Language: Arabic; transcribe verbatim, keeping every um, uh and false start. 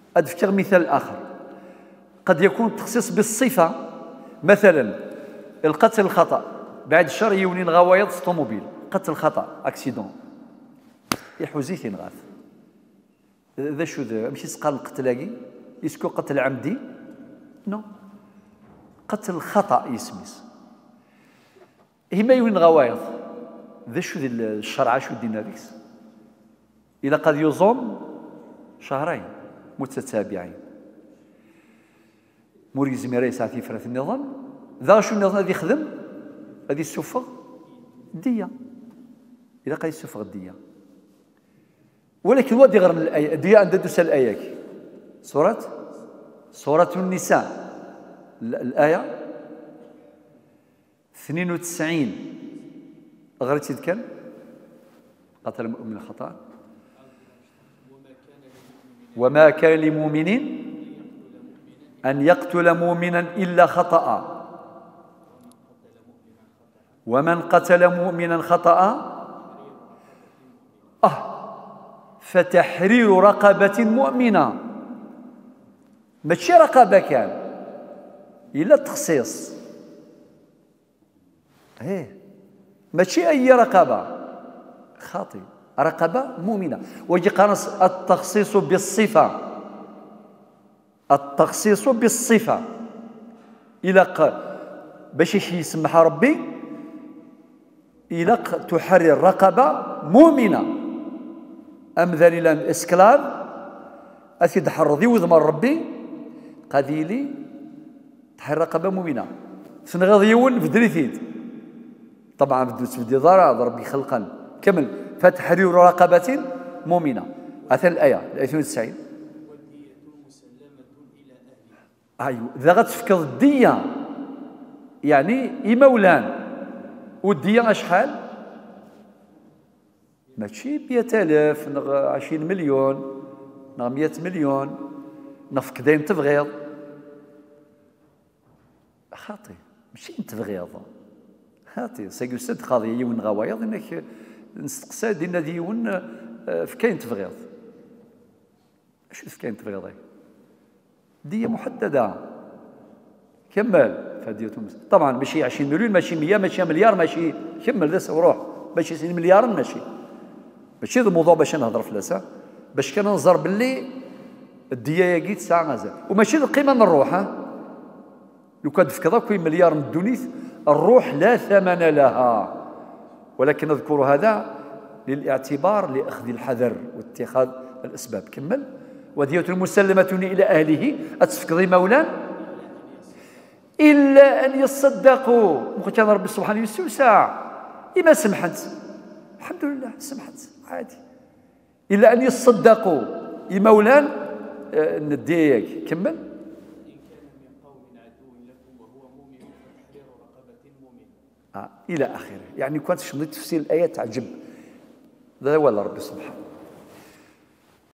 أذكر مثال آخر. قد يكون التخصيص بالصفة، مثلا القتل الخطأ، بعد الشر يوني الغوايض طوموبيل، قتل خطأ اكسيدون يحوزي ينغاث. ذا شو ذا ماشي سقال القتلاقي يسكو قتل عمدي، نو قتل خطأ يسميس هما يوين غوايض. ذا شو ذي الشرع شو دينا ذيس إذا قد يصوم شهرين متتابعين موري زميري يسعى في فرث النظام. ذا شو النظام هذا يخدم هذه السفغ الدية، إذا قد يسفغ الدية. ولكن ودي غير من الآية الدية عند دوس الآية سورة سورة النساء الآية اثنين وتسعين غيرتي كان قتل المؤمن خطأ وما كان لمؤمن أن يقتل مؤمنا إلا خطأ ومن قتل مؤمنا خطأ أه فتحرير رقبة مؤمنة، ماشي رقبة كان إلا تخصيص، ايه ماشي أي رقبة، خاطئ، رقبة مؤمنة. ويجي قانص التخصيص بالصفة، التخصيص بالصفة إلى باش يسمح ربي إلى تحرر رقبة مؤمنة. أم ذليلا الإسكلاف أثيد حرضي وذمر ربي قذيلي تحرر رقبة مؤمنة سنغضيون بدريثيد طبعا بدوس بدي ضرر ربي خلقا كمل فتحرير رقبة مؤمنة. أثر الآية اثنين وتسعين أيوه إذا غتفكر الدية يعني إمولان والدية أشحال ماشي مئة آلاف نغ عشرين مليون نغ مئة مليون نفك دايم تبغيض خاطي ماشي انت تبغيض خاطي سيقول سد قضية يون غوايض انك نستقسى دينا ديون فكاين تبغيض اش فكاين تبغيض دية محددة كمل فديتهم طبعا ماشي عشرين مليون ماشي مئة ماشي مليار ماشي كمل ذا وروح ماشي عشرين مليار ماشي ماشي هذا الموضوع باش نهضر فلاسه باش كننظر باللي الدية ياكيت ساعة غزال وماشي القيمة من الروح ها لو كان تفكر كوي مليار من الدونيث الروح لا ثمن لها ولكن نذكر هذا للاعتبار لأخذ الحذر واتخاذ الأسباب. كمل ودية المسلمة إلى أهله أتفكري مولان إلا أن يصدقوا ممكن ربي سبحانه يسوسع إما سمحت الحمد لله سمحت عادي إلا أن يصدقوا مولان نديك كمل إن كان من قوم عدو لكم وهو مؤمن فتحرير رقبة مؤمنة آه إلى آخره. يعني كنت شنو تفسير الآية تعجب هذا هو ربي سبحانه